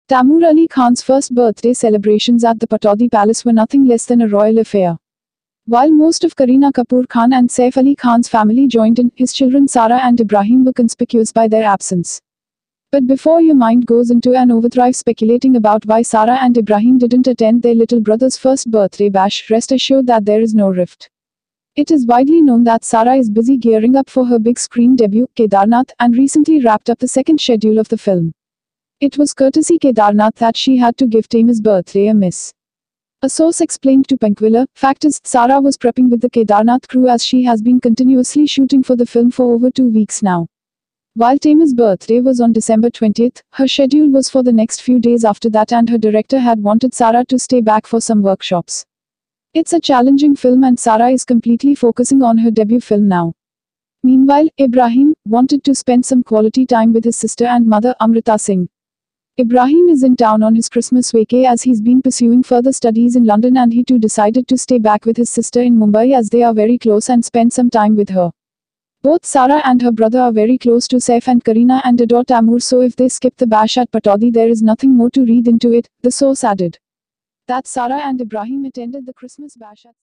Taimur Ali Khan's first birthday celebrations at the Pataudi Palace were nothing less than a royal affair. While most of Kareena Kapoor Khan and Saif Ali Khan's family joined in, his children Sara and Ibrahim were conspicuous by their absence. But before your mind goes into an overdrive speculating about why Sara and Ibrahim didn't attend their little brother's first birthday bash, rest assured that there is no rift. It is widely known that Sara is busy gearing up for her big screen debut, Kedarnath, and recently wrapped up the second schedule of the film. It was courtesy Kedarnath that she had to give Taimur's birthday a miss. A source explained to Pinkvilla, "Fact is, Sara was prepping with the Kedarnath crew as she has been continuously shooting for the film for over 2 weeks now. While Taimur's birthday was on December 20th, her schedule was for the next few days after that, and her director had wanted Sara to stay back for some workshops. It's a challenging film and Sara is completely focusing on her debut film now." Meanwhile, Ibrahim wanted to spend some quality time with his sister and mother, Amrita Singh. Ibrahim is in town on his Christmas vacay as he's been pursuing further studies in London, and he too decided to stay back with his sister in Mumbai as they are very close and spend some time with her. Both Sara and her brother are very close to Saif and Kareena and adore Taimur, so if they skip the bash at Pataudi, there is nothing more to read into it, the source added. That Sara and Ibrahim attended the Christmas bash at